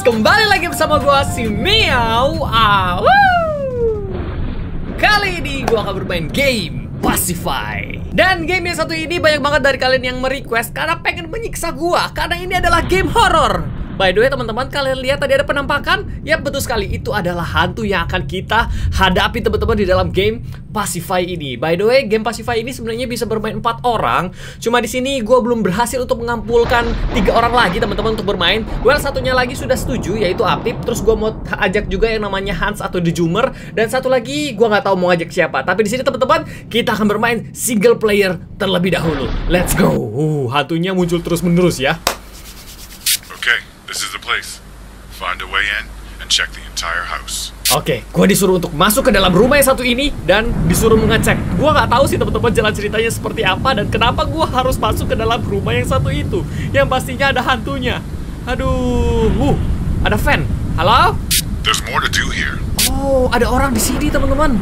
guys, kembali lagi bersama gua si MiawAug. Kali ini gua akan bermain game Pacify. Dan game yang satu ini banyak banget dari kalian yang merequest karena pengen menyiksa gua, karena ini adalah game horror. By the way teman-teman, kalian lihat tadi ada penampakan? Ya betul sekali, itu adalah hantu yang akan kita hadapi teman-teman di dalam game Pacify ini. By the way, game Pacify ini sebenarnya bisa bermain 4 orang. Cuma di sini gue belum berhasil untuk mengampulkan 3 orang lagi teman-teman untuk bermain. Well, satunya lagi sudah setuju, yaitu Apip. Terus gue mau ajak juga yang namanya Hans atau The Jummer. Dan satu lagi gue nggak tahu mau ajak siapa. Tapi di sini teman-teman kita akan bermain single player terlebih dahulu. Let's go. Hantunya muncul terus-menerus ya. This is the place. Find a way in and check the entire house. Oke, gue disuruh untuk masuk ke dalam rumah yang satu ini dan disuruh mengecek. Gue nggak tahu sih teman-teman jalan ceritanya seperti apa dan kenapa gue harus masuk ke dalam rumah yang satu itu. Yang pastinya ada hantunya. Aduh, ada fan. Halo? There's more to do here. Oh, ada orang di sini teman-teman.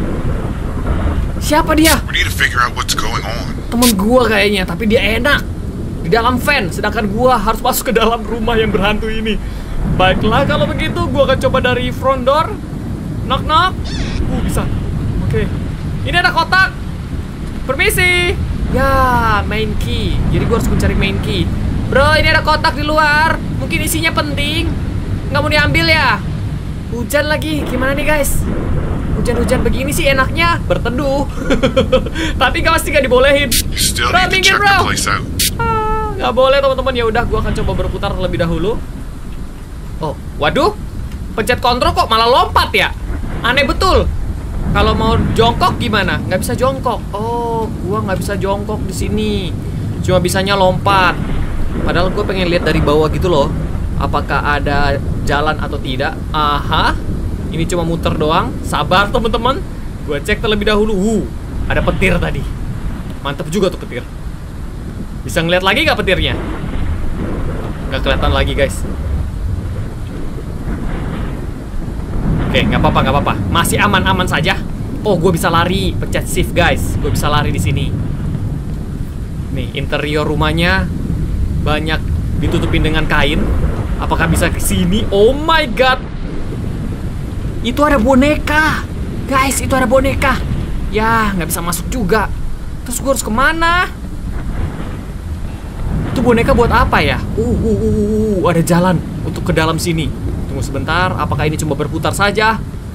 Siapa dia? We need to figure out what's going on. Temen gue kayaknya, tapi dia enak di dalam fan, sedangkan gua harus masuk ke dalam rumah yang berhantu ini. Baiklah, kalau begitu gua akan coba dari front door. Knock knock. Bisa. Oke. Ini ada kotak. Permisi. Ya, main key. Jadi gua harus mencari main key. Bro, ini ada kotak di luar. Mungkin isinya penting. Nggak mau diambil ya? Hujan lagi. Gimana nih guys? Hujan-hujan begini sih enaknya berteduh. Tapi nggak dibolehin. Bro, minggir bro. Nggak boleh teman-teman. Ya udah, gua akan coba berputar terlebih dahulu. Oh, waduh, pencet kontrol kok malah lompat ya. Aneh betul. Kalau mau jongkok gimana? Nggak bisa jongkok. Oh, gua nggak bisa jongkok di sini. Cuma bisanya lompat. Padahal gua pengen lihat dari bawah gitu loh. Apakah ada jalan atau tidak? Aha, ini cuma muter doang. Sabar teman-teman. Gua cek terlebih dahulu. Ada petir tadi. Mantap juga tuh petir. Bisa ngeliat lagi nggak petirnya? Nggak kelihatan lagi guys. Oke, nggak apa-apa. Masih aman-aman saja. Oh, gue bisa lari. Pencet shift guys. Gue bisa lari di sini. Nih, interior rumahnya banyak ditutupin dengan kain. Apakah bisa ke sini? Oh my god. Itu ada boneka. Guys, itu ada boneka. Ya, nggak bisa masuk juga. Terus gue harus kemana? Itu boneka buat apa ya? Ada jalan untuk ke dalam sini. Tunggu sebentar, apakah ini cuma berputar saja?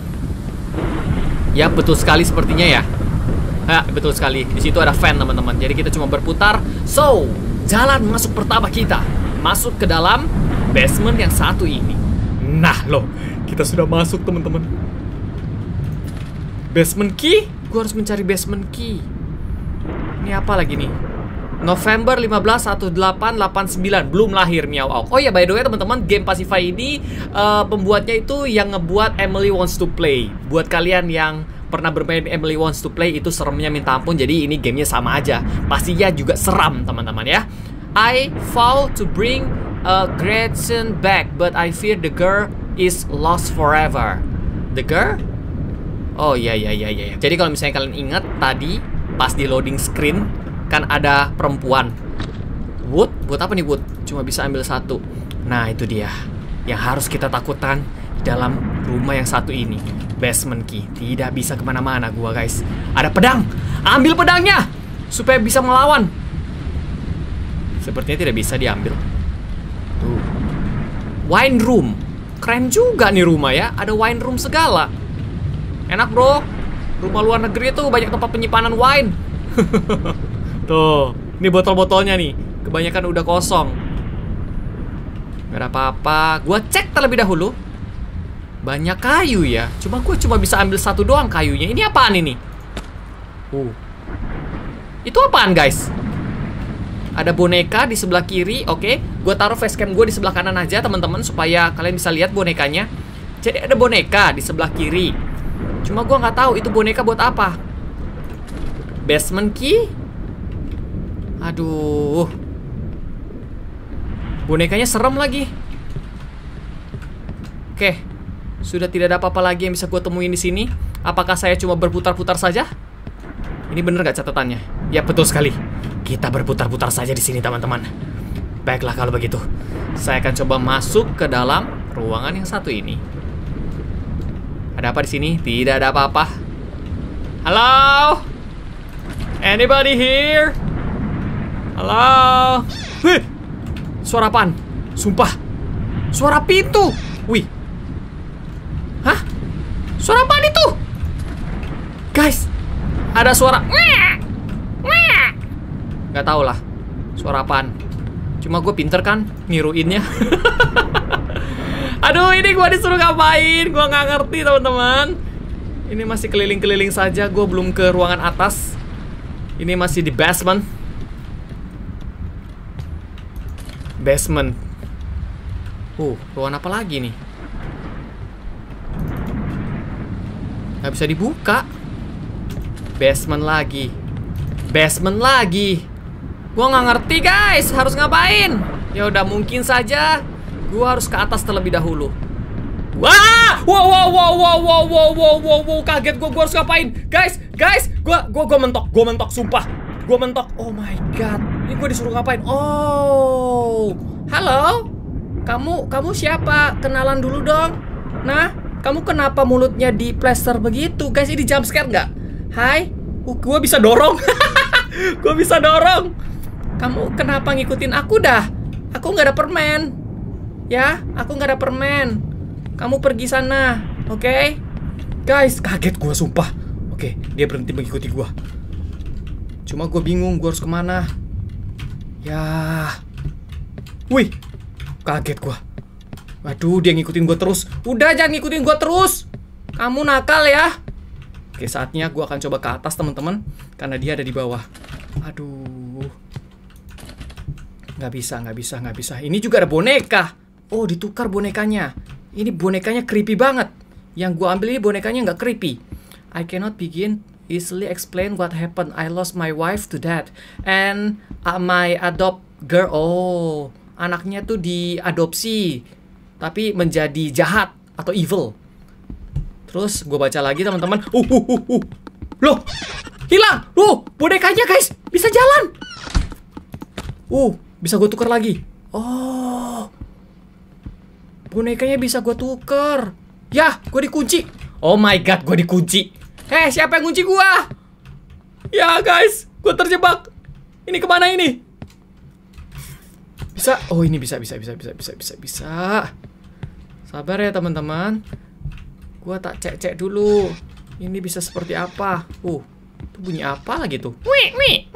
Ya, betul sekali sepertinya ya. Betul sekali. Di situ ada fan, teman-teman. Jadi kita cuma berputar. So, jalan masuk pertama kita. Masuk ke dalam basement yang satu ini. Nah, loh. Kita sudah masuk, teman-teman. Basement key? Gue harus mencari basement key. Ini apa lagi nih? November 15 1889. Belum lahir MiawAug. Oh ya, by the way teman-teman, game Pacify ini pembuatnya itu yang ngebuat Emily Wants to Play. Buat kalian yang pernah bermain Emily Wants to Play, itu seremnya minta ampun. Jadi ini gamenya sama aja. Pastinya juga seram teman-teman ya. I vow to bring Gretchen back, but I fear the girl is lost forever. The girl? Oh iya. Jadi kalau misalnya kalian ingat tadi pas di loading screen kan ada perempuan. Wood? Buat apa nih wood? Cuma bisa ambil satu. Nah itu dia yang harus kita takutkan dalam rumah yang satu ini. Basement key. Tidak bisa kemana-mana gua guys. Ada pedang. Ambil pedangnya supaya bisa melawan. Sepertinya tidak bisa diambil. Tuh. Wine room. Keren juga nih rumah ya. Ada wine room segala. Enak bro. Rumah luar negeri tuh banyak tempat penyimpanan wine. Tuh, ini botol-botolnya nih. Kebanyakan udah kosong. Gak ada apa-apa. Gua cek terlebih dahulu. Banyak kayu ya. Gue cuma bisa ambil satu doang kayunya. Ini apaan ini? Itu apaan guys? Ada boneka di sebelah kiri. Oke, gue taruh facecam gue di sebelah kanan aja teman-teman, supaya kalian bisa lihat bonekanya. Jadi ada boneka di sebelah kiri. Cuma gue nggak tahu itu boneka buat apa. Basement key. Aduh, bonekanya serem lagi. Oke, sudah tidak ada apa-apa lagi yang bisa gue temuin di sini. Apakah saya cuma berputar-putar saja? Ini bener gak catatannya? Ya betul sekali. Kita berputar-putar saja di sini teman-teman. Baiklah kalau begitu, saya akan coba masuk ke dalam ruangan yang satu ini. Ada apa di sini? Tidak ada apa-apa. Halo? Anybody here? Halo? Wih! Suara apaan? Sumpah. Suara pintu. Wih. Hah? Suara apaan itu? Guys, ada suara. Gak tau lah. Suara apaan. Cuma gue pinter kan niruinnya. Aduh, ini gue disuruh ngapain? Gue nggak ngerti, teman-teman. Ini masih keliling-keliling saja. Gue belum ke ruangan atas. Ini masih di basement. Basement. Ruangan apa lagi nih? Nggak bisa dibuka. Basement lagi. Basement lagi. Gue nggak ngerti, guys. Harus ngapain? Ya udah, mungkin saja gue harus ke atas terlebih dahulu. Wah! Wow, kaget gue harus ngapain? Guys, gue mentok, sumpah. Gue mentok. Oh my god. Ini gue disuruh ngapain? Oh. Halo? Kamu siapa? Kenalan dulu dong. Nah, kamu kenapa mulutnya di plester begitu? Guys, ini jump scare nggak? Hai. Gue bisa dorong. Gue bisa dorong. Kamu kenapa ngikutin aku dah? Aku nggak ada permen. Ya, aku nggak ada permen. Kamu pergi sana, oke? Guys, kaget gue sumpah. Oke, dia berhenti mengikuti gue. Cuma gue bingung, gue harus kemana? Ya, wih, kaget gue. Waduh, dia ngikutin gue terus. Udah, jangan ngikutin gue terus. Kamu nakal ya. Oke, saatnya gue akan coba ke atas, teman-teman, karena dia ada di bawah. Aduh, nggak bisa. Ini juga ada boneka. Oh, ditukar bonekanya. Ini bonekanya creepy banget. Yang gue ambil ini bonekanya nggak creepy. I cannot begin easily explain what happened. I lost my wife to that, and my adopt girl. Oh, anaknya tuh diadopsi, tapi menjadi jahat atau evil. Terus gue baca lagi, teman-teman. Loh, hilang. Bonekanya, guys, bisa jalan. Bisa gue tukar lagi. Oh, bonekanya bisa gue tuker. Ya, gue dikunci. Oh my god, gue dikunci. Siapa yang kunci gue? Ya guys, gue terjebak. Ini kemana ini? Bisa. Oh, ini bisa. Sabar ya, teman-teman. Gue tak cek dulu. Ini bisa seperti apa? Itu bunyi apa lagi tuh? Wih.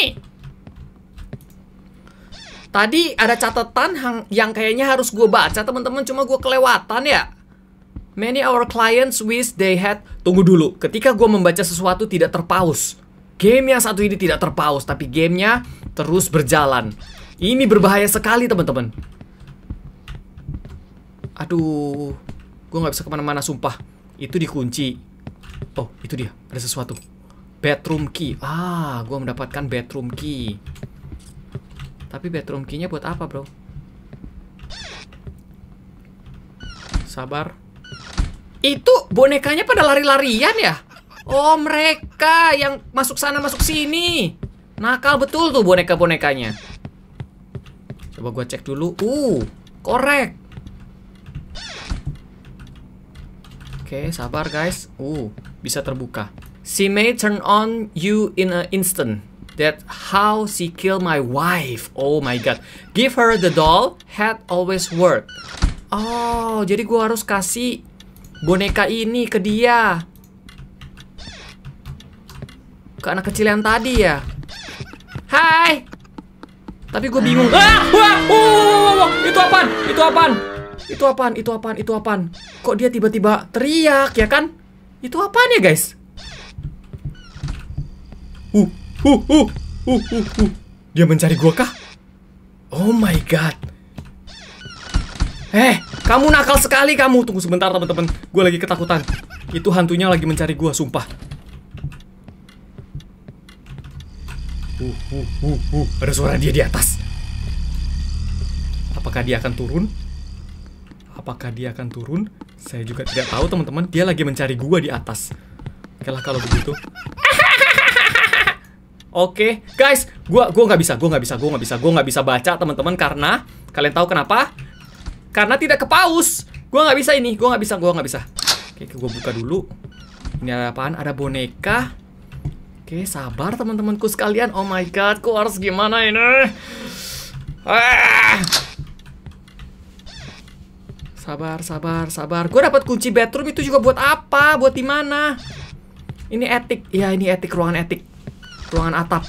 Tadi ada catatan yang kayaknya harus gue baca, teman-teman. Cuma gue kelewatan ya. Many our clients wish they had. Tunggu dulu. Ketika gue membaca sesuatu tidak terpaus. Game yang satu ini tidak terpaus, tapi gamenya terus berjalan. Ini berbahaya sekali, teman-teman. Aduh, gue nggak bisa kemana-mana, sumpah. Itu dikunci. Oh, itu dia. Ada sesuatu. Bedroom key. Gue mendapatkan bedroom key. Tapi bedroom key-nya buat apa, bro? Sabar. Itu bonekanya pada lari-larian ya? Oh, mereka yang masuk sana masuk sini. Nakal betul tuh boneka-bonekanya. Coba gua cek dulu. Korek. Oke, sabar guys. Bisa terbuka. She may turn on you in an instant. That's how she killed my wife. Oh my god. Give her the doll. Had always work. Oh, jadi gua harus kasih boneka ini ke dia. Ke anak kecil yang tadi ya. Hai. Tapi gue bingung. Itu apaan? Kok dia tiba-tiba teriak ya kan? Itu apaan ya guys? Dia mencari gua kah? Oh my god. Kamu nakal sekali kamu. Tunggu sebentar teman-teman. Gue lagi ketakutan. Itu hantunya lagi mencari gua, sumpah. Ada suara dia di atas. Apakah dia akan turun? Saya juga tidak tahu, teman-teman. Dia lagi mencari gua di atas. Oke lah kalau begitu. Oke, guys, gua nggak bisa baca, teman-teman, karena kalian tahu kenapa? karena tidak ke paus. Gue nggak bisa ini, gue nggak bisa. Oke, gue buka dulu. Ini ada apaan? Ada boneka. Oke, sabar teman-temanku sekalian. Oh my god, kok harus gimana ini? Sabar. Gue dapat kunci bedroom itu juga buat apa? Buat di mana? Ini etik. Ya, ini etik, ruangan etik. Ruangan atap.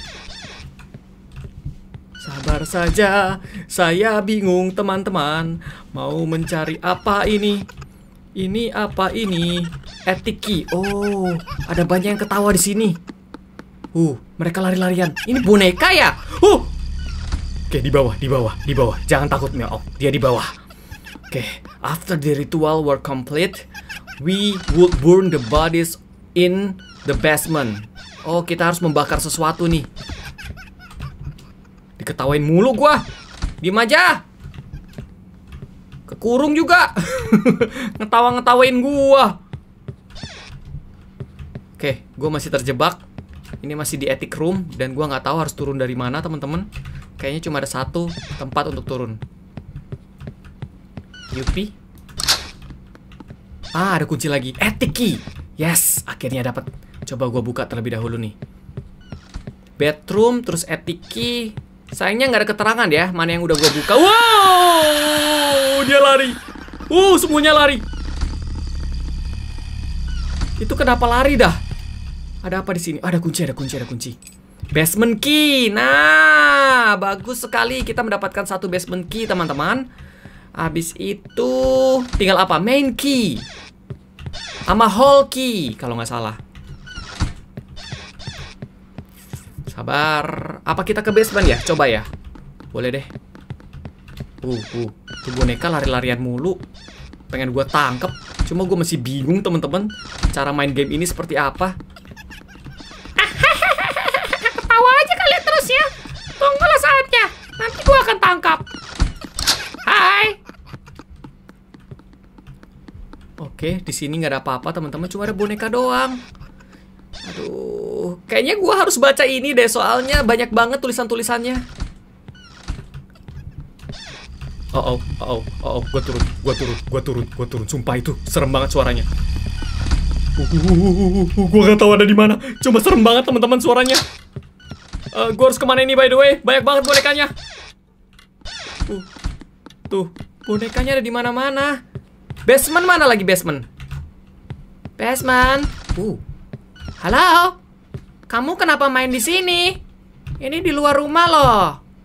Sabar saja, saya bingung teman-teman. Mau mencari apa ini? Ini apa ini? Etik key. Oh, ada banyak yang ketawa di sini. Mereka lari-larian. Ini boneka ya? Oke, di bawah. Jangan takut, MiawAug. Dia di bawah. Oke, after the ritual were complete, we would burn the bodies in the basement. Oh, kita harus membakar sesuatu nih. Diketawain mulu gua. Diem aja. Kekurung juga. Ngetawain gua. Oke, gua masih terjebak. Ini masih di attic room dan gua nggak tahu harus turun dari mana, teman-teman. Kayaknya cuma ada satu tempat untuk turun. Yupi. Ada kunci lagi. Attic key. Yes, akhirnya dapat. Coba gua buka terlebih dahulu nih. Bedroom terus attic key. Sayangnya nggak ada keterangan ya mana yang udah gue buka. Wow, dia lari. Semuanya lari. Itu kenapa lari dah? Ada apa di sini? Ada kunci. Basement key. Nah, bagus sekali. Kita mendapatkan satu basement key, teman-teman. Habis itu tinggal apa? Main key sama hall key kalau nggak salah. Sabar. Apa kita ke basement ya? Coba ya. Boleh deh. Tuh boneka lari-larian mulu. Pengen gue tangkep. Cuma gue masih bingung, teman-teman. Cara main game ini seperti apa. Ketawa aja kalian terus ya. Tunggulah saatnya. Nanti gue akan tangkap. Hai. Oke, di sini nggak ada apa-apa, teman-teman. Cuma ada boneka doang. Aduh, kayaknya gue harus baca ini deh, soalnya banyak banget tulisan-tulisannya. Gue turun. Sumpah itu serem banget suaranya. Gue gak tahu ada di mana. Cuma serem banget, teman-teman, suaranya. Gue harus kemana ini, by the way? Banyak banget bonekanya. Tuh, bonekanya ada di mana-mana. Basement mana lagi basement? Halo, kamu kenapa main di sini? Ini di luar rumah loh.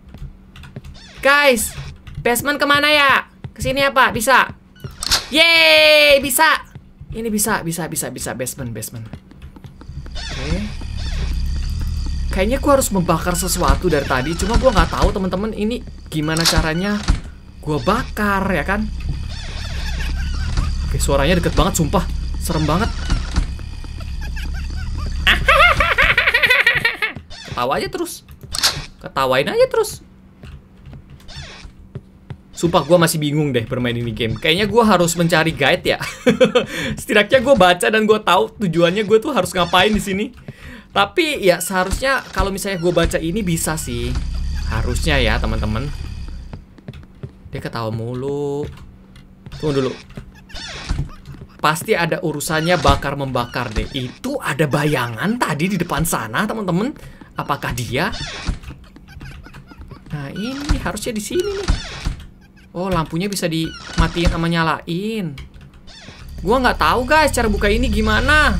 Guys, basement kemana ya? Kesini apa? Bisa? Yeay, bisa. Ini bisa basement. Oke. Kayaknya gue harus membakar sesuatu dari tadi. Cuma gue nggak tahu, teman-teman, ini gimana caranya gue bakar ya kan? Oke, suaranya deket banget, sumpah, serem banget. Ketawain aja terus. Sumpah gue masih bingung deh bermain ini game. Kayaknya gue harus mencari guide ya. Setidaknya gue baca dan gue tahu tujuannya gue tuh harus ngapain di sini. Tapi ya seharusnya kalau misalnya gue baca ini bisa sih. Harusnya ya, teman-teman. Dia ketawa mulu. Tunggu dulu. Pasti ada urusannya bakar-membakar deh. Itu ada bayangan tadi di depan sana, teman-teman. Apakah dia? Nah, ini harusnya di sini nih. Oh, lampunya bisa dimatiin sama nyalain. Gua nggak tahu, guys, cara buka ini gimana.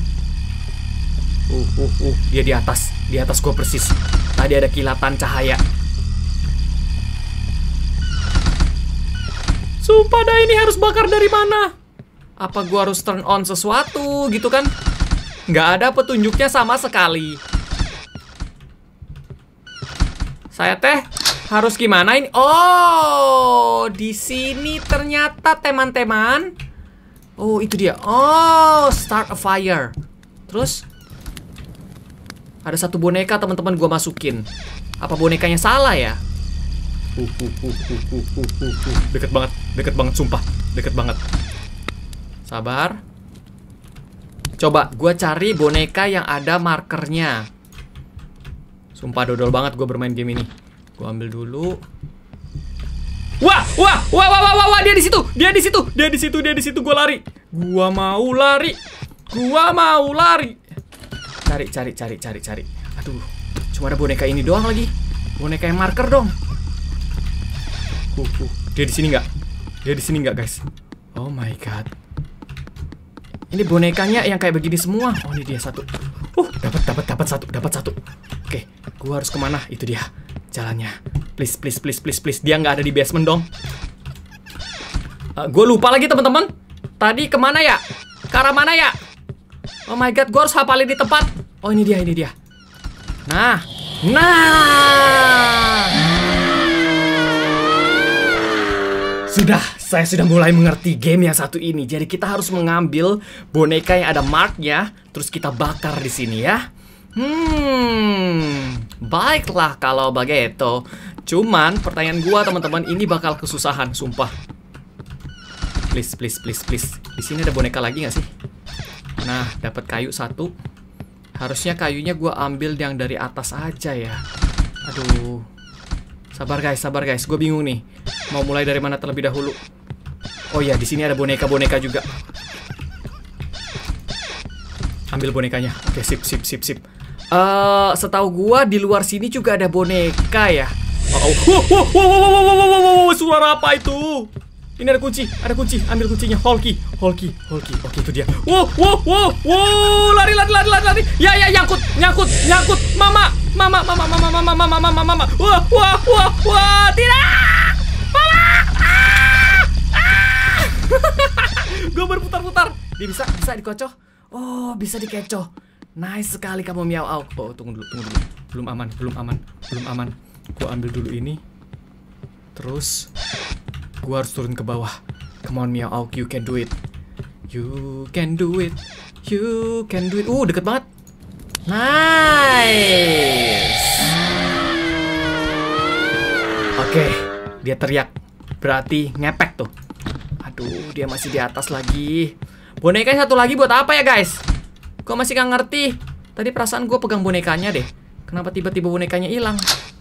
Dia di atas. Di atas gua persis. Tadi ada kilatan cahaya. Sumpah dah, ini harus bakar dari mana? Apa gua harus turn on sesuatu gitu kan? Nggak ada petunjuknya sama sekali. Saya teh harus gimana ini? Oh, di sini ternyata, teman-teman. Oh, itu dia. Oh, start a fire. Terus ada satu boneka, teman-teman, gua masukin. Apa bonekanya salah ya? Deket banget, sumpah, deket banget. Sabar. Coba gua cari boneka yang ada markernya. Sumpah dodol banget gue bermain game ini. Gue ambil dulu. Wah, wah, wah, wah, wah, wah, wah, dia di situ, dia di situ, dia di situ, dia di situ. Gua lari, gua mau lari, gua mau lari. Cari, cari, cari, cari, cari. Aduh, cuma ada boneka ini doang lagi. Boneka yang marker dong. Dia di sini nggak? Dia di sini nggak, guys? Oh my god. Ini bonekanya yang kayak begini semua. Oh, ini dia satu. Dapat satu. Oke, gua harus kemana? Itu dia jalannya. Please, please, please, please, please. Dia nggak ada di basement dong. Gue lupa lagi teman-teman. Tadi kemana ya? Ke arah mana ya? Oh my god, gue harus hafalin di tempat. Oh, ini dia, ini dia. Nah. Saya sudah mulai mengerti game yang satu ini. Jadi kita harus mengambil boneka yang ada marknya, terus kita bakar di sini ya. Baiklah kalau begitu. Cuman pertanyaan gua teman-teman, ini bakal kesusahan, sumpah. Please, please, please, please. Di sini ada boneka lagi nggak sih? Nah, dapat kayu satu. Harusnya kayunya gua ambil yang dari atas aja ya. Aduh. Sabar guys, gue bingung nih. Mau mulai dari mana terlebih dahulu? Oh ya, di sini ada boneka-boneka juga. Ambil bonekanya. Oke, sip. Setahu gua di luar sini juga ada boneka ya. Wow, suara apa itu? Ini ada kunci, ambil kuncinya. Holki. Oke, itu dia. Wow, lari. Ya, nyangkut. Mama. Wah, tidak. Gue berputar-putar. Dia bisa dikocok. Oh, bisa dikecoh. Nice sekali kamu MiawAug. Oh, tunggu dulu. Belum aman. Gue ambil dulu ini. Terus gue harus turun ke bawah. Come on MiawAug, you can do it. Deket banget. Nice. Oke, dia teriak. Berarti ngepek tuh. Aduh, dia masih di atas lagi. Boneka satu lagi buat apa ya guys? Gue masih gak ngerti. Tadi perasaan gue pegang bonekanya deh. Kenapa tiba-tiba bonekanya hilang?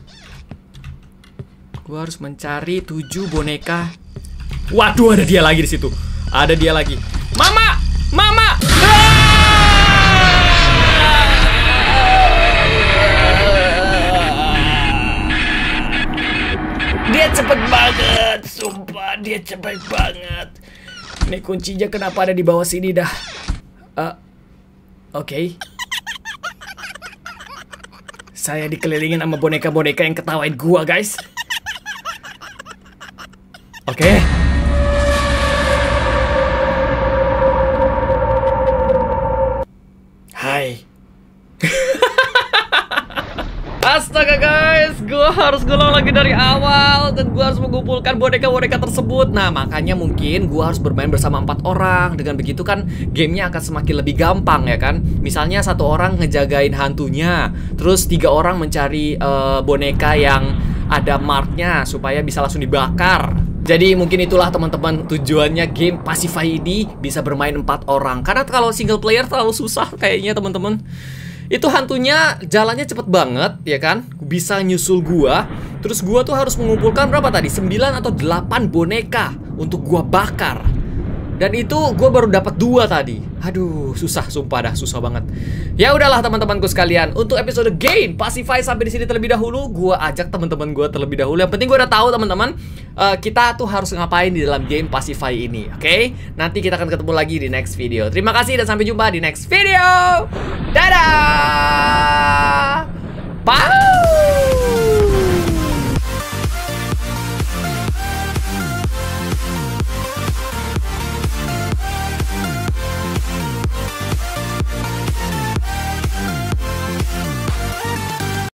Gue harus mencari 7 boneka. Waduh, ada dia lagi di situ. Ada dia lagi. Mama. Dia cepet banget, sumpah dia cepet banget. Ini kuncinya kenapa ada di bawah sini dah? Oke. Saya dikelilingin sama boneka-boneka yang ketawain gua, guys. Oke. Hai. Astaga guys, gue harus ngulang lagi dari awal. Dan gue harus mengumpulkan boneka-boneka tersebut. Nah makanya mungkin gue harus bermain bersama 4 orang. Dengan begitu kan gamenya akan semakin lebih gampang ya kan. Misalnya 1 orang ngejagain hantunya, terus 3 orang mencari boneka yang ada marknya supaya bisa langsung dibakar. Jadi mungkin itulah teman-teman tujuannya game Pacify ini bisa bermain 4 orang. Karena kalau single player terlalu susah kayaknya teman-teman. Itu hantunya jalannya cepet banget ya kan. Bisa nyusul gua. Terus gua tuh harus mengumpulkan berapa tadi? 9 atau 8 boneka untuk gua bakar. Dan itu gua baru dapat 2 tadi. Aduh, susah sumpah dah, susah banget. Ya udahlah teman-temanku sekalian, untuk episode game Pacify sampai di sini terlebih dahulu. Gua ajak teman-teman gua terlebih dahulu. Yang penting gua udah tahu teman-teman, kita tuh harus ngapain di dalam game Pacify ini, oke? Nanti kita akan ketemu lagi di next video. Terima kasih dan sampai jumpa di next video. Dadah. Bye.